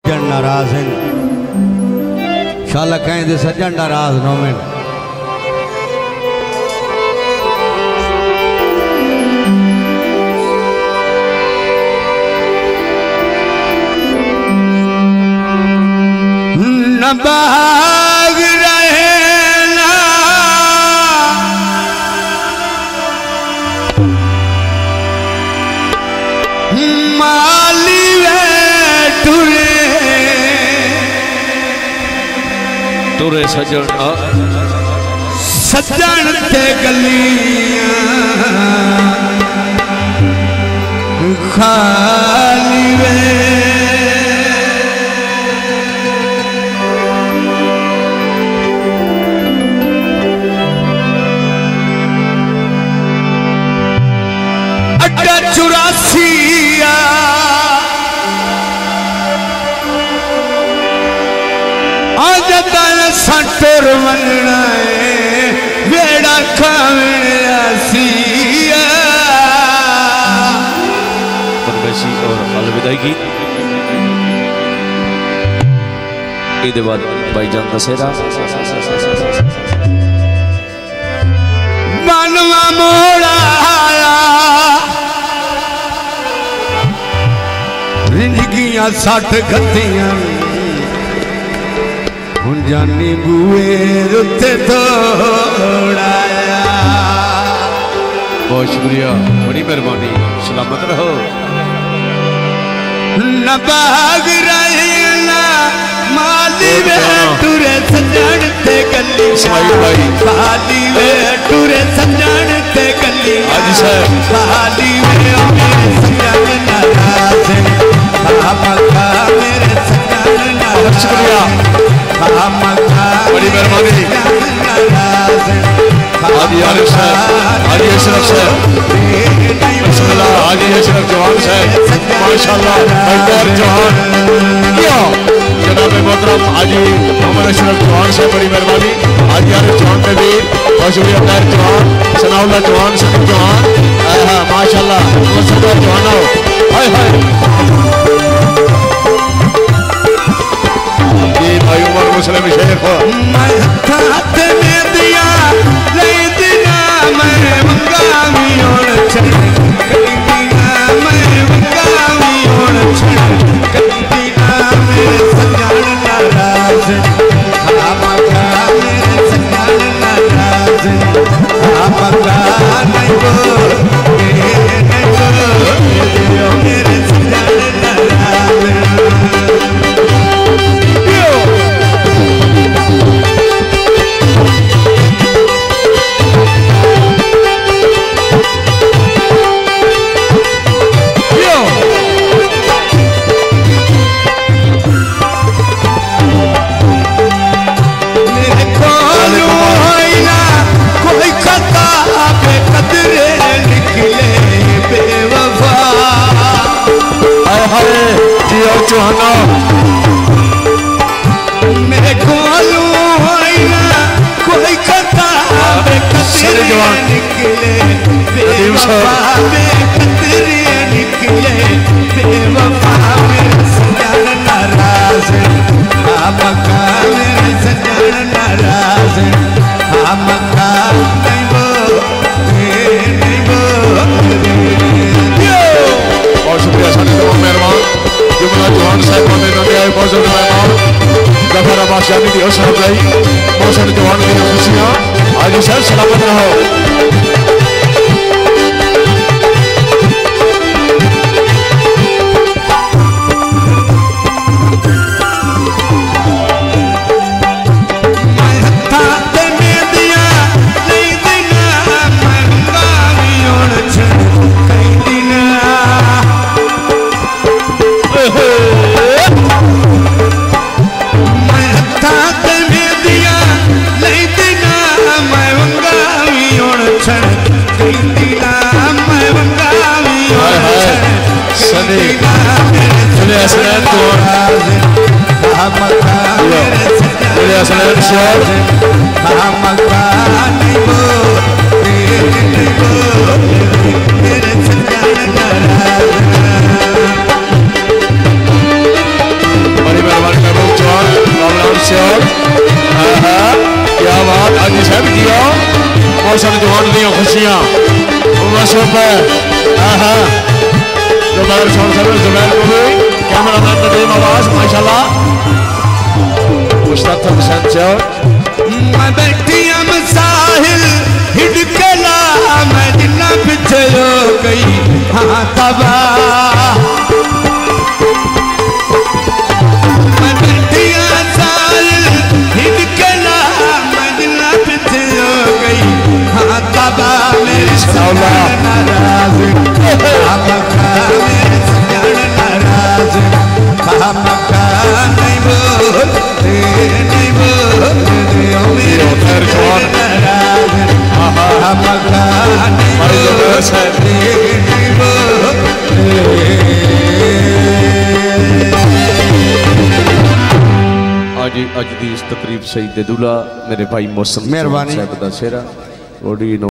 सज्जन नाराज हैं शाला कहें दे सज्जन नाराज न होवें न भाग रहे ना माली टुरे सज्जन सज्जन ते गलियां खाली वे अड्डा 84 सटर वनना बेड़ा खावसिया परवेशी और अलविदाई की बाद भाईजान दसेरा बनवा मोड़ा रिंजगियां 60 गद्दियां हुन जानी बुए रुते थोड़ाया। बहुत शुक्रिया, बड़ी मेहरबानी, सलामत रहो। न भाग रही ना माली वे टुरे सज्जन ते गली खाली वे टुरे सज्जन ते गली खाली वे सज्जन नाराज मक्का मेरे सज्जन नाराज। शुक्रिया, बड़ी मेहरबानी। आदि आरिफ साहब, आदि अशरफ साहब, बिस्मिल्लाह, आदि अशरफ जवान साहब, माशाल्लाह, मजदूर जवान, जनाब मोहतरम आदि मोहम्मद अशरफ जवान साहब, बड़ी मेहरबानी। आदि आरिफ जवान पे भी बहुत शुक्रिया। खैर जवान, सनाउल्लाह जवान, सलीम जवान, माशाल्लाह, सरदार जवान हो, हाय हाय। भाई उमर मुस्लिम शेख मैं हाथ में दिया ले दिया मैं मंगावी और छड़ कई दिया मैं मंगावी और छड़ कई दिया मेरे सज्जन नाराज मक्का मेरे सज्जन नाराज मक्का नहीं वो मेरे सज्जन नाराज। मेरे कोलू होइना कोई खता निकले बेवफा बेकदरे निकले बेवफा मेरे सज्जन नाराज मक्का मेरे सज्जन नाराज मक्का नहीं वो बहुत शुक्रिया सारे तमाम मेहरबान जुमला जवान साहब ने नदी आए बहुत ज़्यादा मेहमान गफर अब्बास जानी दी हौसला अफजाई बहुत सारे जवान दी खुशियाँ आज सर सलामत रहो। बहुत सारे जवान दी खुशियां जुबैर जुबैर को भी कैमरामैन नदीम आवाज माशाल्लाह मुश्ताक हुसैन चौर मैं बैठिया साहिल हिडकला मैं जिन्ना पीछे हो गई हाँ तबाह मैं बैठिया साहिल हिडकला मैं जिन्ना पीछे हो गई हाँ तबाह मेरे सजान नाराज मक्का मेरे सजान नाराज मक्का नहीं बोल नहीं बोल खैर जवान अज दी इस तकरीब सईद दुल्हा मेरे भाई मौसम मेहरबानी साहब दा सेहरा